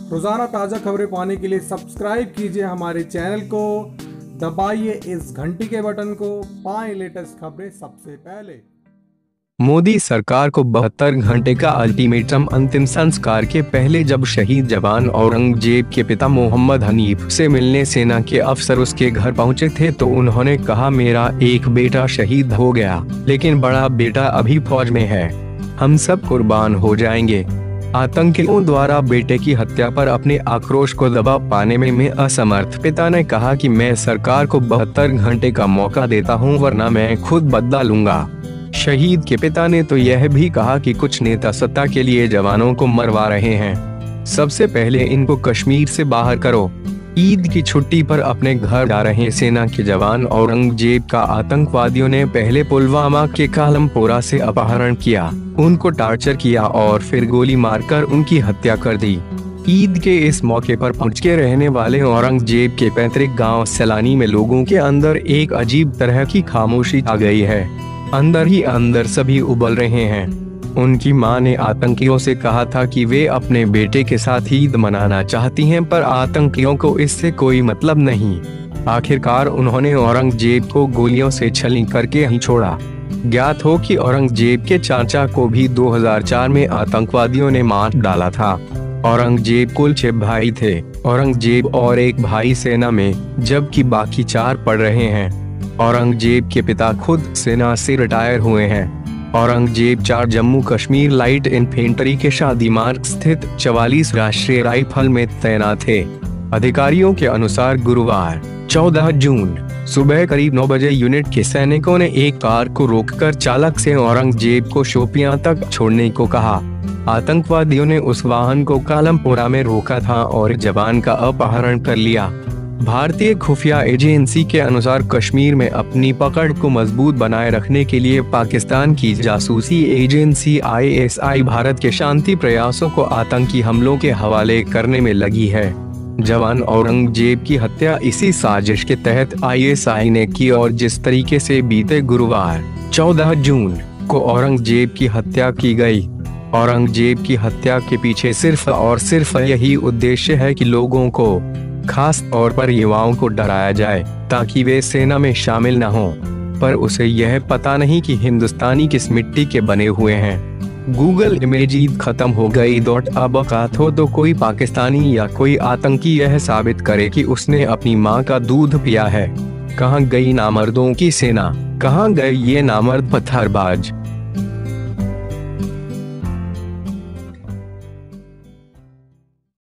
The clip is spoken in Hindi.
रोजाना ताज़ा खबरें पाने के लिए सब्सक्राइब कीजिए हमारे चैनल को, दबाइए इस घंटी के बटन को, पाएं लेटेस्ट खबरें सबसे पहले। मोदी सरकार को 72 घंटे का अल्टीमेटम। अंतिम संस्कार के पहले जब शहीद जवान औरंगजेब के पिता मोहम्मद हनीफ से मिलने सेना के अफसर उसके घर पहुंचे थे तो उन्होंने कहा, मेरा एक बेटा शहीद हो गया लेकिन बड़ा बेटा अभी फौज में है, हम सब कुर्बान हो जाएंगे। आतंकियों द्वारा बेटे की हत्या पर अपने आक्रोश को दबा पाने में मैं असमर्थ पिता ने कहा कि मैं सरकार को 72 घंटे का मौका देता हूं, वरना मैं खुद बदला लूंगा। शहीद के पिता ने तो यह भी कहा कि कुछ नेता सत्ता के लिए जवानों को मरवा रहे हैं, सबसे पहले इनको कश्मीर से बाहर करो। ईद की छुट्टी पर अपने घर जा रहे सेना के जवान औरंगजेब का आतंकवादियों ने पहले पुलवामा के कालमपोरा से अपहरण किया, उनको टार्चर किया और फिर गोली मारकर उनकी हत्या कर दी। ईद के इस मौके पर पहुंच के रहने वाले औरंगजेब के पैतृक गांव सैलानी में लोगों के अंदर एक अजीब तरह की खामोशी आ गई है। अंदर ही अंदर सभी उबल रहे हैं। उनकी मां ने आतंकियों से कहा था कि वे अपने बेटे के साथ ईद मनाना चाहती हैं, पर आतंकियों को इससे कोई मतलब नहीं। आखिरकार उन्होंने औरंगजेब को गोलियों से छलनी करके ही छोड़ा। ज्ञात हो कि औरंगजेब के चाचा को भी 2004 में आतंकवादियों ने मार डाला था। औरंगजेब कुल 6 भाई थे। औरंगजेब और एक भाई सेना में, जबकि बाकी 4 पढ़ रहे हैं। औरंगजेब के पिता खुद सेना से रिटायर हुए हैं। औरंगजेब 4 जम्मू कश्मीर लाइट इन्फेंट्री के शादी मार्ग स्थित 44 राष्ट्रीय राइफल में तैनात थे। अधिकारियों के अनुसार गुरुवार 14 जून सुबह करीब 9 बजे यूनिट के सैनिकों ने एक कार को रोककर चालक से औरंगजेब को शोपियां तक छोड़ने को कहा। आतंकवादियों ने उस वाहन को कालमपोरा में रोका था और जवान का अपहरण कर लिया। भारतीय खुफिया एजेंसी के अनुसार कश्मीर में अपनी पकड़ को मजबूत बनाए रखने के लिए पाकिस्तान की जासूसी एजेंसी ISI भारत के शांति प्रयासों को आतंकी हमलों के हवाले करने में लगी है। जवान औरंगजेब की हत्या इसी साजिश के तहत ISI ने की और जिस तरीके से बीते गुरुवार 14 जून को औरंगजेब की हत्या की गई, औरंगजेब की हत्या के पीछे सिर्फ और सिर्फ यही उद्देश्य है कि लोगों को, खास तौर पर युवाओं को डराया जाए ताकि वे सेना में शामिल न हों, पर उसे यह पता नहीं कि हिंदुस्तानी किस मिट्टी के बने हुए हैं। गूगल इमेज ईद खत्म हो गई। अब औकात हो तो कोई पाकिस्तानी या कोई आतंकी यह साबित करे कि उसने अपनी मां का दूध पिया है। कहां गई नामर्दों की सेना, कहां गए ये नामर्द पत्थरबाज।